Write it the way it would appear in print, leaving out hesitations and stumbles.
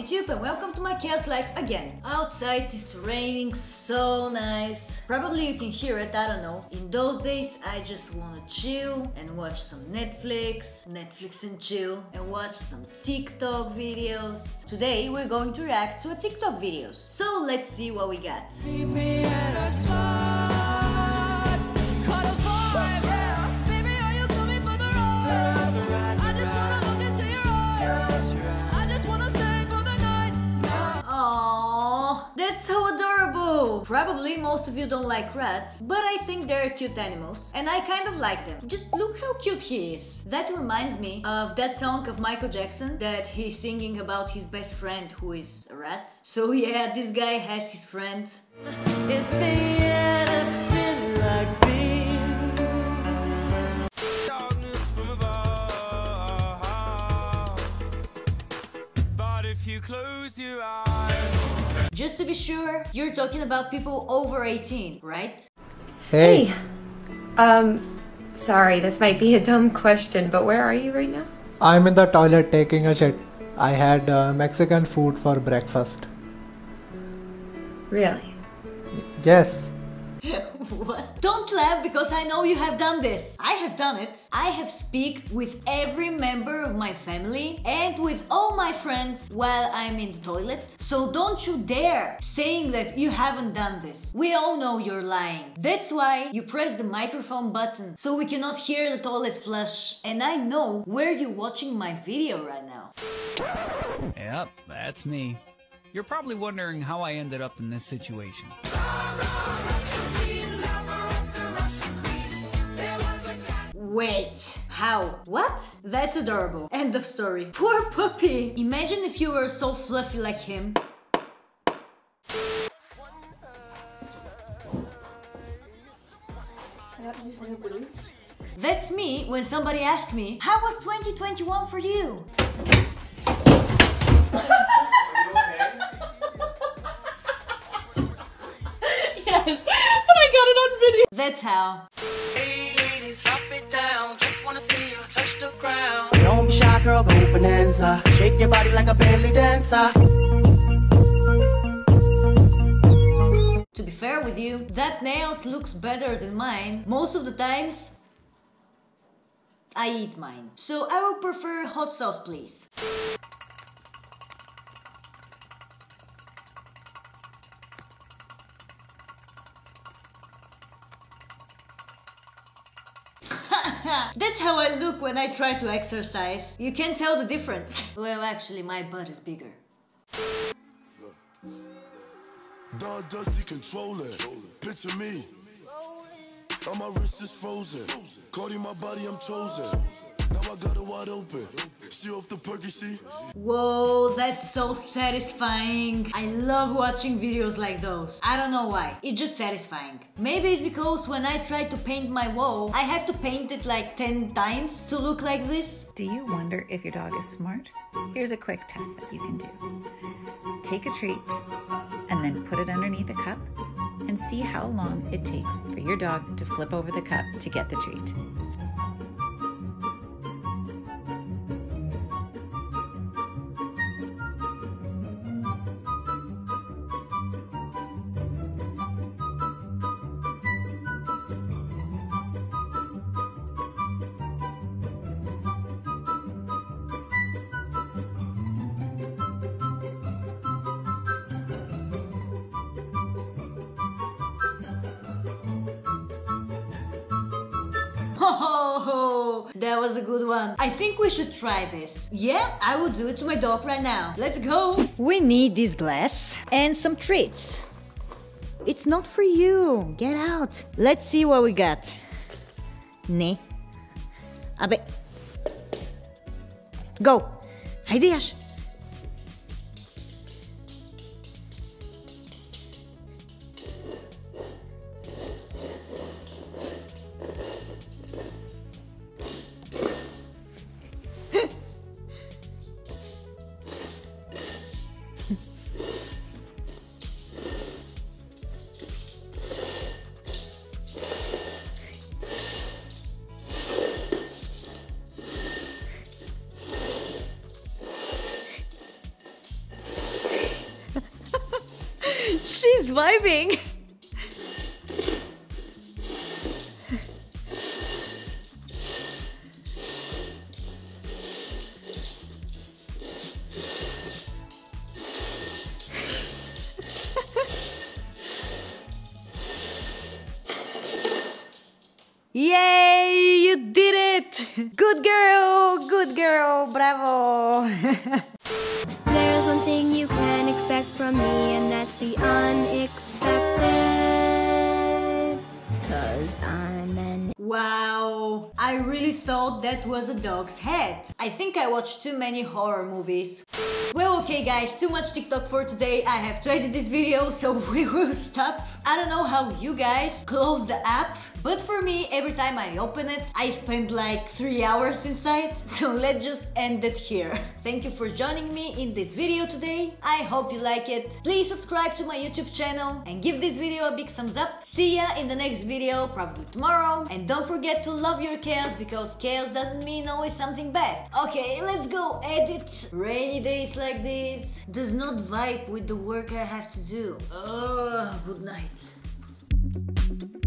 YouTube and welcome to my chaos life again. Outside it's raining so nice. Probably you can hear it, I don't know. In those days I just wanna chill and watch some Netflix and chill and watch some TikTok videos. Today we're going to react to a TikTok videos. So let's see what we got. Meet me at a spot. Call a vibe. Baby, are you coming for the ride? I just wanna look into your eyes. I just wanna stay for the night. Aww, that's so adorable. Probably most of you don't like rats, but I think they're cute animals and I kind of like them. Just look how cute he is. That reminds me of that song of Michael Jackson that he's singing about his best friend who is a rat. So yeah, this guy has his friend. If they had a been like me. Darkness from above. But if you close your eyes. Just to be sure, you're talking about people over 18, right? Hey. Sorry, this might be a dumb question, but where are you right now? I'm in the toilet taking a shit. I had Mexican food for breakfast. Really? Yes. What? Don't laugh because I know you have done this. I have done it. I have speak with every member of my family and with all my friends while I'm in the toilet. So don't you dare saying that you haven't done this. We all know you're lying. That's why you press the microphone button so we cannot hear the toilet flush. And I know where you're watching my video right now. Yep, that's me. You're probably wondering how I ended up in this situation. Wait, how? What? That's adorable. End of story. Poor puppy. Imagine if you were so fluffy like him. That's me when somebody asks me, how was 2021 for you? Yes, but I got it on video. That's how. Hey ladies, drop it down. Just wanna see you touch the ground. Don't be shy, girl, go bonanza. Shake your body like a belly dancer. To be fair with you, that nails looks better than mine. Most of the times, I eat mine. So I would prefer hot sauce, please. That's how I look when I try to exercise. You can tell the difference. Well, actually, my butt is bigger. Don Dusty controlling. Picture me. On my wrist is frozen. Cardi my body, I'm chosen. Now I got it wide open. See off the perky, see? Whoa, that's so satisfying. I love watching videos like those. I don't know why. It's just satisfying. Maybe it's because when I try to paint my wall, I have to paint it like 10 times to look like this. Do you wonder if your dog is smart? Here's a quick test that you can do. Take a treat and then put it underneath a cup and see how long it takes for your dog to flip over the cup to get the treat. Oh, that was a good one. I think we should try this. Yeah, I will do it to my dog right now. Let's go. We need this glass and some treats. It's not for you. Get out. Let's see what we got. Ne. Abe. Go. Haydi yaş. just vibing. Yay, you did it! Good girl, bravo! There's one thing you can expect from me, and that's the unexpected. 'Cause I'm an... Wow, I really thought that was a dog's head. I think I watched too many horror movies. Well, okay guys, too much TikTok for today. I have to edit this video, so we will stop. I don't know how you guys close the app, but for me, every time I open it, I spend like 3 hours inside. So let's just end it here. Thank you for joining me in this video today. I hope you like it. Please subscribe to my YouTube channel and give this video a big thumbs up. See ya in the next video, probably tomorrow. And don't forget to love your chaos, because chaos doesn't mean always something bad. Okay, let's go edit. Rainy days like this does not vibe with the work I have to do. Good night.